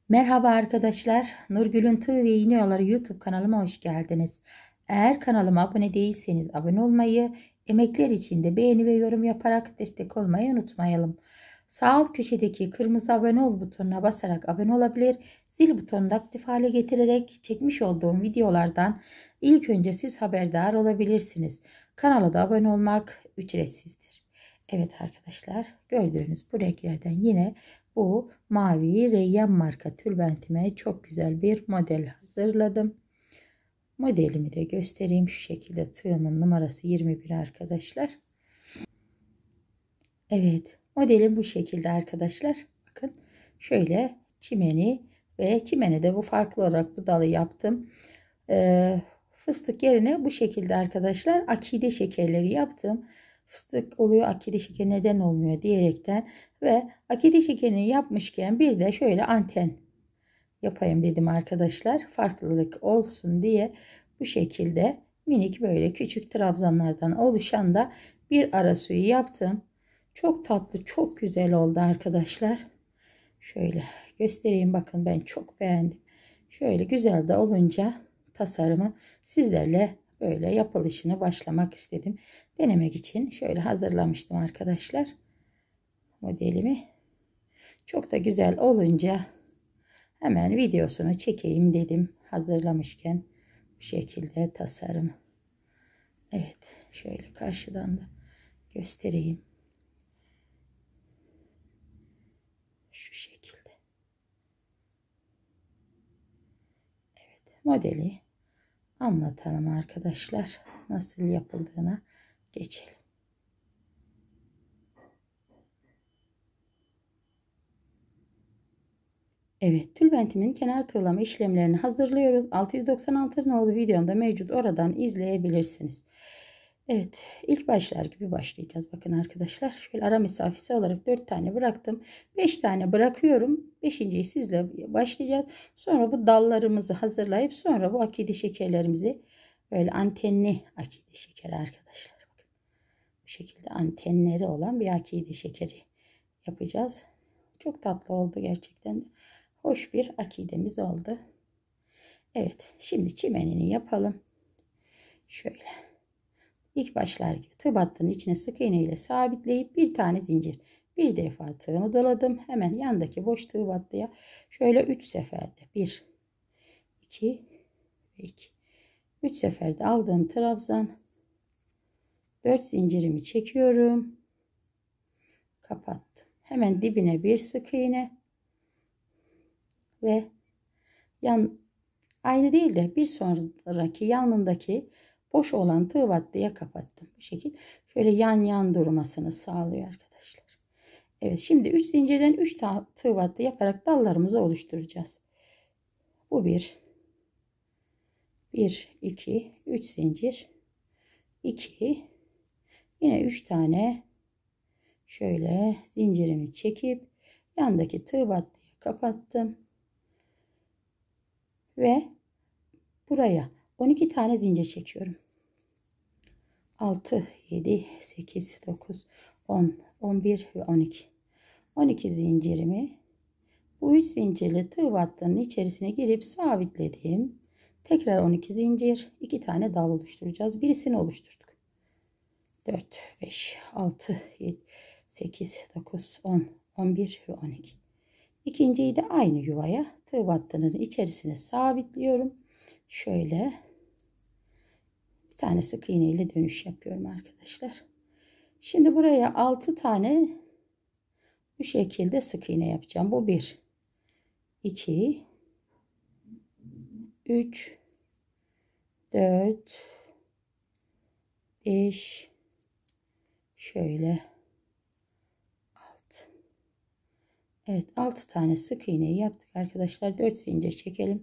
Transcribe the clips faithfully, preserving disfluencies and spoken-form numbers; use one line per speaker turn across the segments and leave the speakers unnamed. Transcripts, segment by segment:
Merhaba arkadaşlar. Nurgül'ün Tığ ve İğne Yolları YouTube kanalıma hoş geldiniz. Eğer kanalıma abone değilseniz abone olmayı, emekler için de beğeni ve yorum yaparak destek olmayı unutmayalım. Sağ alt köşedeki kırmızı abone ol butonuna basarak abone olabilir, zil butonunu da aktif hale getirerek çekmiş olduğum videolardan ilk önce siz haberdar olabilirsiniz. Kanala da abone olmak ücretsizdir. Evet arkadaşlar, gördüğünüz bu renklerden yine bu mavi Reyyan marka tülbentime çok güzel bir model hazırladım. Modelimi de göstereyim. Şu şekilde tığımın numarası yirmi bir arkadaşlar. Evet, modelim bu şekilde arkadaşlar. Bakın şöyle çimeni ve çimene de bu farklı olarak bu dalı yaptım. Ee, fıstık yerine bu şekilde arkadaşlar akide şekerleri yaptım. Fıstık oluyor, akide şekeri neden olmuyor diyerekten ve akide şekerini yapmışken bir de şöyle anten yapayım dedim arkadaşlar. Farklılık olsun diye bu şekilde minik böyle küçük trabzanlardan oluşan da bir ara suyu yaptım. Çok tatlı, çok güzel oldu arkadaşlar. Şöyle göstereyim, bakın ben çok beğendim. Şöyle güzel de olunca tasarımı sizlerle böyle yapılışını başlamak istedim. Denemek için şöyle hazırlamıştım arkadaşlar modelimi. Çok da güzel olunca hemen videosunu çekeyim dedim hazırlamışken. Bu şekilde tasarım. Evet, şöyle karşıdan da göstereyim. Şu şekilde. Evet, modeli anlatalım arkadaşlar. Nasıl yapıldığına geçelim. Evet, tülbentimin kenar tığlama işlemlerini hazırlıyoruz. altı yüz doksan altı nolu videomda mevcut, oradan izleyebilirsiniz. Evet, ilk başlar gibi başlayacağız. Bakın arkadaşlar, şöyle ara mesafesi olarak dört tane bıraktım. beş tane bırakıyorum. beşinciyi sizle başlayacağız. Sonra bu dallarımızı hazırlayıp sonra bu akide şekerlerimizi, böyle antenli akide şekeri arkadaşlar. Bakın, bu şekilde antenleri olan bir akide şekeri yapacağız. Çok tatlı oldu gerçekten de. Hoş bir akidemiz oldu. Evet, şimdi çimenini yapalım. Şöyle ilk başlar gibi tığ battının içine sık iğne ile sabitleyip bir tane zincir, bir defa tığımı doladım. Hemen yandaki boş tığ battıya şöyle üç seferde bir iki iki üç seferde aldığım trabzan, dört zincirimi çekiyorum, kapattım. Hemen dibine bir sık iğne ve yan aynı değil de bir sonraki yanındaki boş olan tığ battıya kapattım. Bu şekil şöyle yan yan durmasını sağlıyor arkadaşlar. Evet, şimdi üç zincirden üç tığ battı yaparak dallarımızı oluşturacağız. Bu bir bir iki üç zincir, iki, yine üç tane şöyle zincirimi çekip yandaki tığ battıya kapattım ve buraya on iki tane zincir çekiyorum. altı, yedi, sekiz, dokuz, on, on bir ve on iki. on iki zincirimi bu üç zincirli tığ battının içerisine girip sabitledim. Tekrar on iki zincir, iki tane dal oluşturacağız. Birisini oluşturduk. dört, beş, altı, yedi, sekiz, dokuz, on, on bir ve on iki. İkinciyi de aynı yuvaya tığ battının içerisine sabitliyorum. Şöyle bir tane sık iğne ile dönüş yapıyorum arkadaşlar. Şimdi buraya altı tane bu şekilde sık iğne yapacağım. Bu bir, iki, üç, dört, beş, şöyle altı. Evet, altı tane sık iğneyi yaptık arkadaşlar. dört zincir çekelim.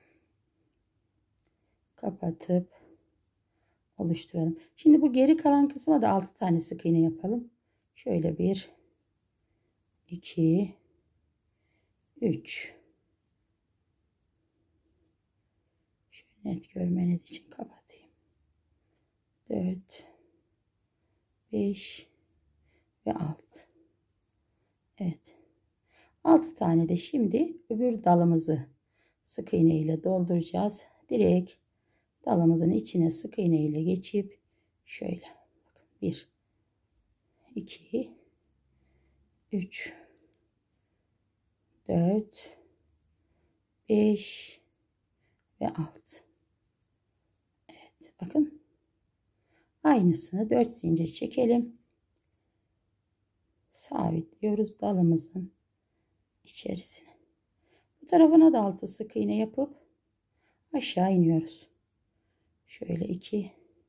Kapatıp oluşturalım. Şimdi bu geri kalan kısma da altı tane sık iğne yapalım. Şöyle bir, iki, üç. Şöyle net görmeniz için kapatayım. dört, beş ve altı. Evet. altı tane de şimdi öbür dalımızı sık iğne ile dolduracağız. Direkt dalımızın içine sık iğne ile geçip şöyle bir iki üç dört beş ve altı. Evet, bakın aynısını dört zincir çekelim. Sabitliyoruz dalımızın içerisine. Bu tarafına da altı sık iğne yapıp aşağı iniyoruz. Şöyle iki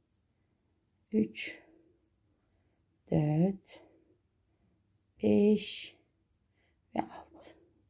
üç dört beş ve altı.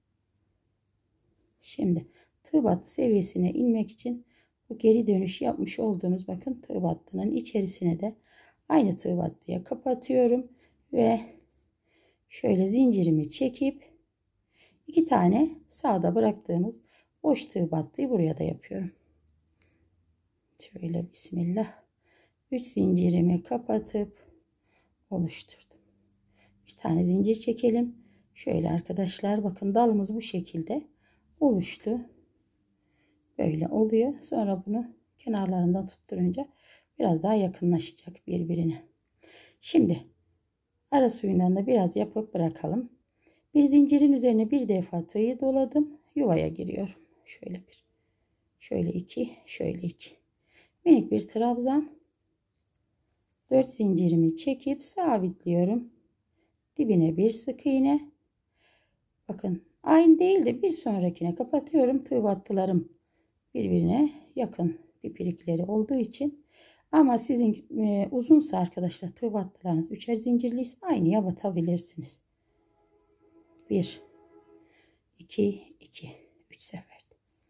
Şimdi tığ battı seviyesine inmek için bu geri dönüş yapmış olduğumuz bakın tığ battının içerisine de aynı tığ battıya kapatıyorum ve şöyle zincirimi çekip iki tane sağda bıraktığımız boş tığ battıyı buraya da yapıyorum. Şöyle bismillah üç zincirimi kapatıp oluşturdum. Bir tane zincir çekelim. Şöyle arkadaşlar bakın dalımız bu şekilde oluştu. Böyle oluyor. Sonra bunu kenarlarından tutturunca biraz daha yakınlaşacak birbirine. Şimdi ara suyundan da biraz yapıp bırakalım. Bir zincirin üzerine bir defa tığı doladım. Yuvaya giriyorum. Şöyle bir. Şöyle iki. Şöyle iki. Minik bir trabzan. dört zincirimi çekip sabitliyorum. Dibine bir sık iğne. Bakın aynı değil de bir sonrakine kapatıyorum. Tığ battılarım birbirine yakın pipirikleri olduğu için. Ama sizin e, uzunsa arkadaşlar tığ battılarınız üçer zincirliyse aynıya batabilirsiniz. bir iki iki üç sefer.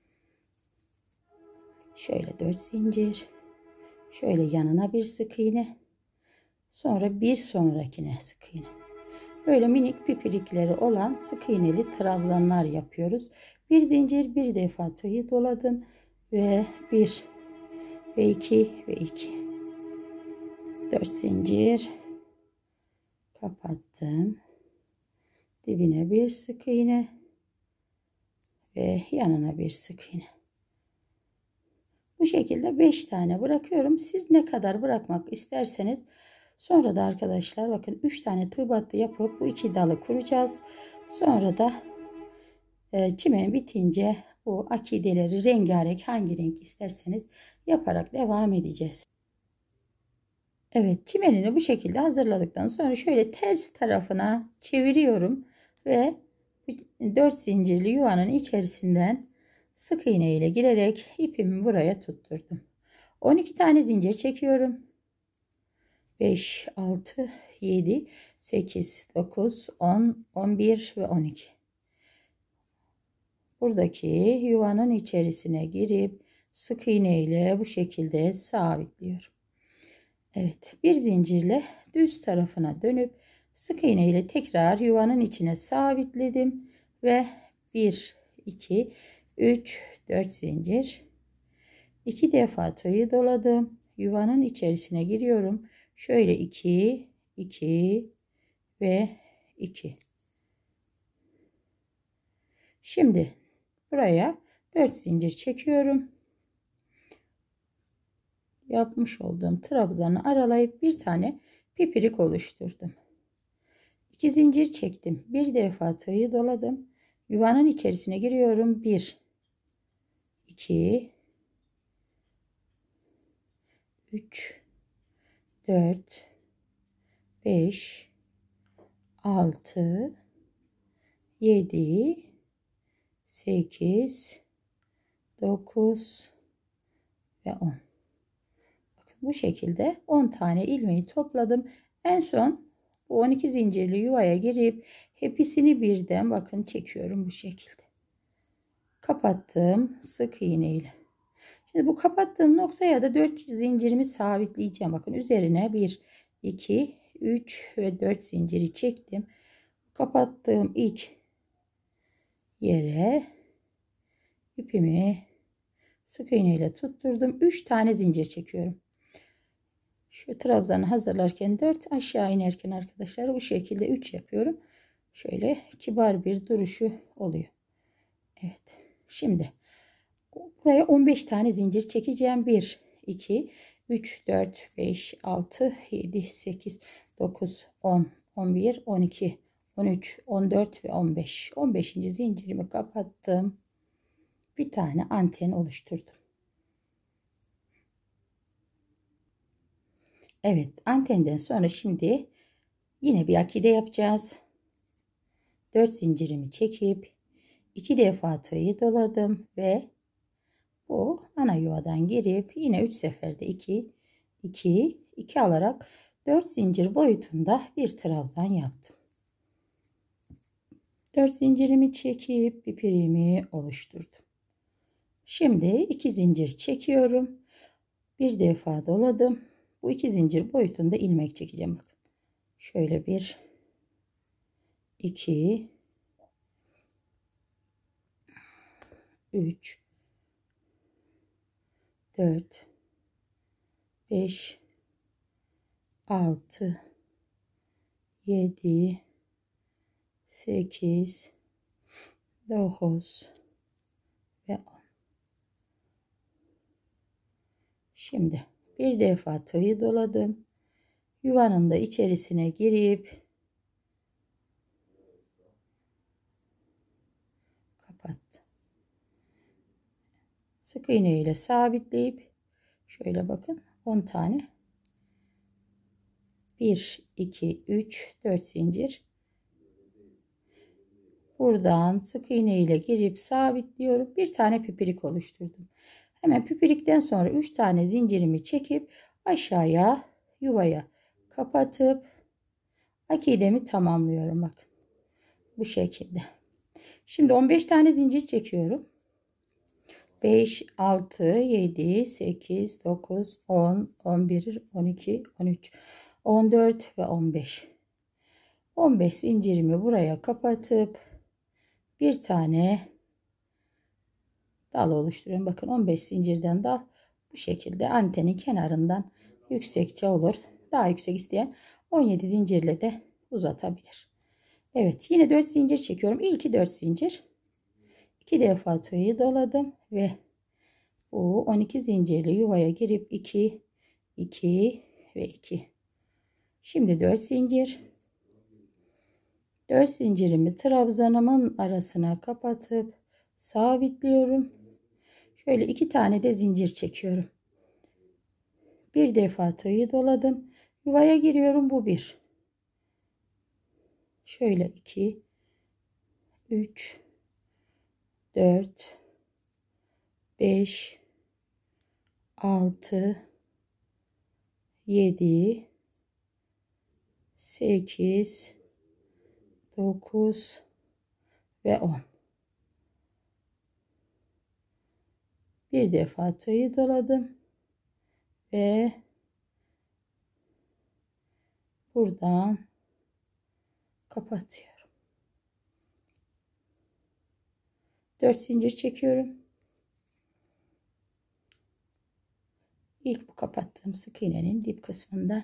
Şöyle dört zincir. Şöyle yanına bir sık iğne. Sonra bir sonrakine sık iğne. Böyle minik pipirikleri olan sık iğneli trabzanlar yapıyoruz. Bir zincir bir defa tığı doladım ve bir ve iki ve iki. dört zincir kapattım. Dibine bir sık iğne ve yanına bir sık iğne. Bu şekilde beş tane bırakıyorum. Siz ne kadar bırakmak isterseniz sonra da arkadaşlar bakın üç tane tığ battı yapıp bu iki dalı kuracağız. Sonra da e, çimen bitince bu akideleri rengarenk hangi renk isterseniz yaparak devam edeceğiz. Evet, çimenini bu şekilde hazırladıktan sonra şöyle ters tarafına çeviriyorum ve dört zincirli yuvanın içerisinden sık iğne ile girerek ipimi buraya tutturdum. on iki tane zincir çekiyorum. beş, altı, yedi, sekiz, dokuz, on, on bir ve on iki. Buradaki yuvanın içerisine girip sık iğne ile bu şekilde sabitliyorum. Evet, bir zincirle düz tarafına dönüp sık iğne ile tekrar yuvanın içine sabitledim ve bir, iki, üç, dört zincir. iki defa tığı doladım. Yuvanın içerisine giriyorum. Şöyle iki, iki ve iki. Şimdi buraya dört zincir çekiyorum. Yapmış olduğum trabzanı aralayıp bir tane pipirik oluşturdum. iki zincir çektim. Bir defa tığı doladım. Yuvanın içerisine giriyorum. bir, iki, üç, dört, beş, altı, yedi, sekiz, dokuz ve on. Bakın bu şekilde on tane ilmeği topladım. En son bu on iki zincirli yuvaya girip hepsini birden bakın çekiyorum bu şekilde. Kapattım sık iğne ile. Şimdi bu kapattığım noktaya da dört zincirimi sabitleyeceğim. Bakın üzerine bir, iki, üç ve dört zinciri çektim. Kapattığım ilk yere ipimi sık iğne ile tutturdum. üç tane zincir çekiyorum. Şu trabzanı hazırlarken dört, aşağı inerken arkadaşlar bu şekilde üç yapıyorum. şöyle kibar bir duruşu oluyor. Evet. Şimdi buraya on beş tane zincir çekeceğim. bir, iki, üç, dört, beş, altı, yedi, sekiz, dokuz, on, on bir, on iki, on üç, on dört ve on beş. on beşinci zincirimi kapattım. Bir tane anten oluşturdum. Evet, antenden sonra şimdi yine bir akide yapacağız. dört zincirimi çekip iki defa tığ'ı doladım ve bu ana yuvadan girip yine üç seferde iki iki iki alarak dört zincir boyutunda bir trabzan yaptım. dört zincirimi çekip ipimi oluşturdum. Şimdi iki zincir çekiyorum. Bir defa doladım. Bu iki zincir boyutunda ilmek çekeceğim. Bakın. Şöyle bir, iki, üç, dört, beş, altı, yedi, sekiz, dokuz ve on. Şimdi bir defa tığı doladım. Yuvanın da içerisine girip kapattım. Sık iğne ile sabitleyip şöyle bakın on tane bir, iki, üç, dört zincir. Buradan sık iğne ile girip sabitliyorum. Bir tane pipirik oluşturdum. Hemen pipirikten sonra üç tane zincirimi çekip aşağıya yuvaya kapatıp akidemi tamamlıyorum. Bakın bu şekilde. Şimdi on beş tane zincir çekiyorum. beş, altı, yedi, sekiz, dokuz, on, on bir, on iki, on üç, on dört ve on beş. on beş zincirimi buraya kapatıp bir tane dal oluşturuyorum. Bakın on beş zincirden dal bu şekilde antenin kenarından yüksekçe olur. Daha yüksek isteyen on yedi zincirle de uzatabilir. Evet, yine dört zincir çekiyorum. İlki dört zincir. iki defa tığı doladım ve bu on iki zincirli yuvaya girip iki, iki ve iki. Şimdi dört zincir. dört zincirimi trabzanımın arasına kapatıp sabitliyorum. Şöyle iki tane de zincir çekiyorum. Bir defa tığı doladım. Yuvaya giriyorum. Bu bir. Şöyle iki, üç, dört, beş, altı, yedi, sekiz, dokuz ve on. Bir defa tığı doladım ve buradan kapatıyorum. dört zincir çekiyorum. İlk bu kapattığım sık iğnenin dip kısmından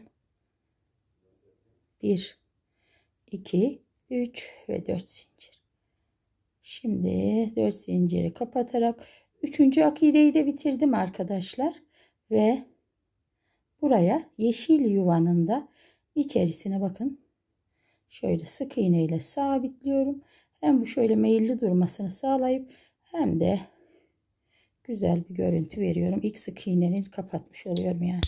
bir, iki, üç ve dört zincir. Şimdi dört zinciri kapatarak üçüncü akideyi de bitirdim arkadaşlar ve buraya yeşil yuvanın da içerisine bakın şöyle sık iğne ile sabitliyorum. Hem bu şöyle meyilli durmasını sağlayıp hem de güzel bir görüntü veriyorum. İlk sık iğnenin kapatmış oluyorum yani.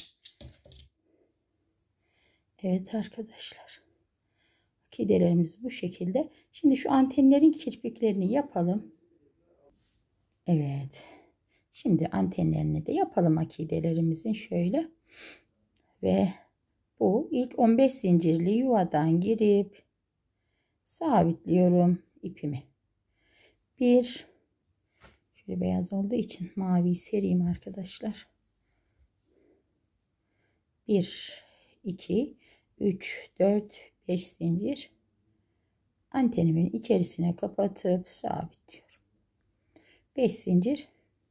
Evet arkadaşlar. Akidelerimiz bu şekilde. Şimdi şu antenlerin kirpiklerini yapalım. Evet. Şimdi antenlerini de yapalım akidelerimizin şöyle. Ve bu ilk on beş zincirli yuvadan girip sabitliyorum ipimi. Bir, şöyle beyaz olduğu için maviyi sereyim arkadaşlar. bir, iki, üç, dört, beş zincir. Antenimin içerisine kapatıp sabitliyorum. beş zincir.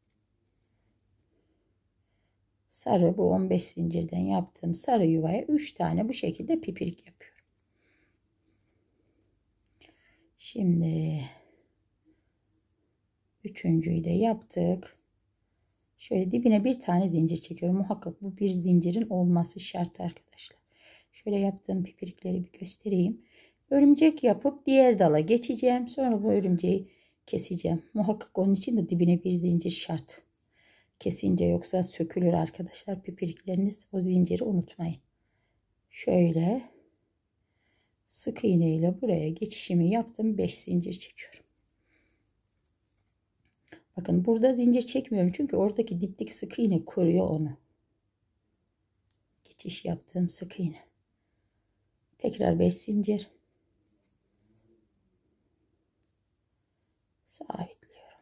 Sarı bu on beş zincirden yaptığım sarı yuvaya üç tane bu şekilde pipirik yapıyorum. Şimdi üçüncüyü de yaptık. Şöyle dibine bir tane zincir çekiyorum. Muhakkak bu bir zincirin olması şart arkadaşlar. Şöyle yaptığım pipirikleri bir göstereyim. Örümcek yapıp diğer dala geçeceğim. Sonra bu örümceği keseceğim. Muhakkak onun için de dibine bir zincir şart. Kesince yoksa sökülür arkadaşlar pipirikleriniz. O zinciri unutmayın. Şöyle sık iğne ile buraya geçişimi yaptım. beş zincir çekiyorum. Bakın burada zincir çekmiyorum. Çünkü oradaki dipteki sık iğne koruyor onu. Geçiş yaptığım sık iğne. Tekrar beş zincir. Sabitliyorum.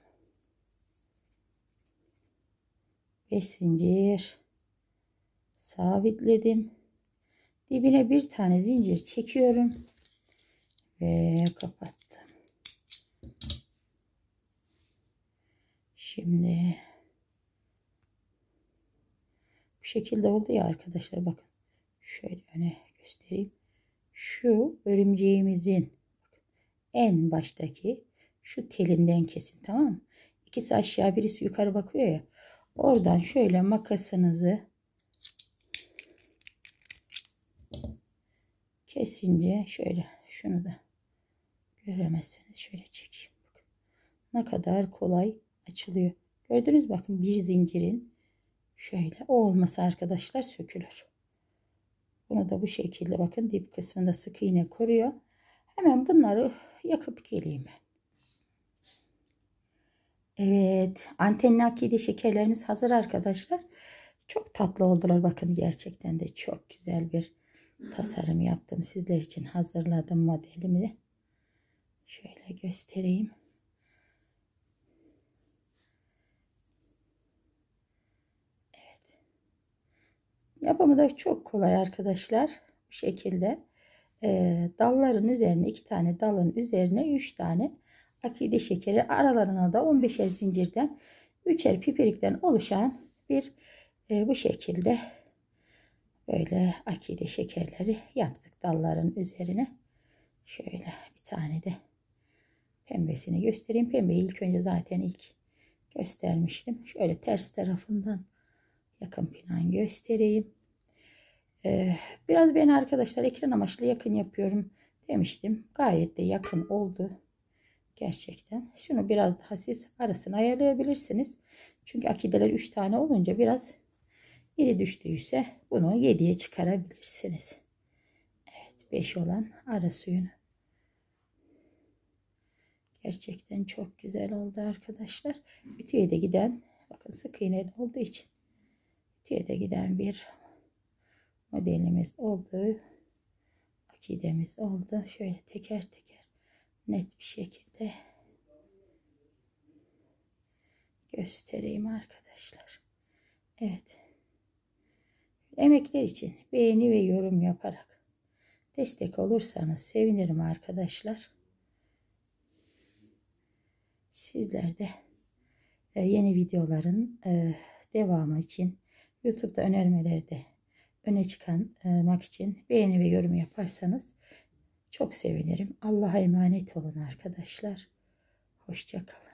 beş zincir. Sabitledim. Dibine bir tane zincir çekiyorum. Ve kapattım. Şimdi bu şekilde oldu ya arkadaşlar, bakın. Şöyle öne göstereyim. Şu örümceğimizin en baştaki şu telinden kesin, tamam mı? İkisi aşağı birisi yukarı bakıyor ya. Oradan şöyle makasınızı kesince şöyle, şunu da göremezseniz şöyle çekeyim. Bakın ne kadar kolay açılıyor. Gördünüz, bakın bir zincirin şöyle o olması arkadaşlar sökülür. Bunu da bu şekilde bakın dip kısmında sık iğne koruyor. Hemen bunları yakıp geleyim ben. Evet, antenli akide şekerlerimiz hazır arkadaşlar. Çok tatlı oldular, bakın gerçekten de çok güzel bir tasarım yaptım. Sizler için hazırladım modelimi. Şöyle göstereyim. Evet. Yapımı da çok kolay arkadaşlar. Bu şekilde e, dalların üzerine iki tane dalın üzerine üç tane akide şekeri, aralarına da on beşer zincirden üçer pipirikten oluşan bir e, bu şekilde böyle akide şekerleri yaptık dalların üzerine. Şöyle bir tane de pembesini göstereyim. Pembeyi ilk önce zaten ilk göstermiştim. Şöyle ters tarafından yakın plan göstereyim. Ee, biraz ben arkadaşlar ekran amaçlı yakın yapıyorum demiştim. Gayet de yakın oldu. Gerçekten. Şunu biraz daha siz arasını ayarlayabilirsiniz. Çünkü akideler üç tane olunca biraz iri düştüyse bunu yediye çıkarabilirsiniz. Evet, beş olan ara suyunu. Gerçekten çok güzel oldu arkadaşlar. Ütüye de giden, bakın sık iğneli olduğu için ütüye de giden bir modelimiz oldu. Akidemiz oldu. Şöyle teker teker net bir şekilde göstereyim arkadaşlar. Evet. Emekler için beğeni ve yorum yaparak destek olursanız sevinirim arkadaşlar. Sizler de yeni videoların devamı için YouTube'da önermelerde öne çıkarmak için beğeni ve yorum yaparsanız çok sevinirim. Allah'a emanet olun arkadaşlar. Hoşça kalın.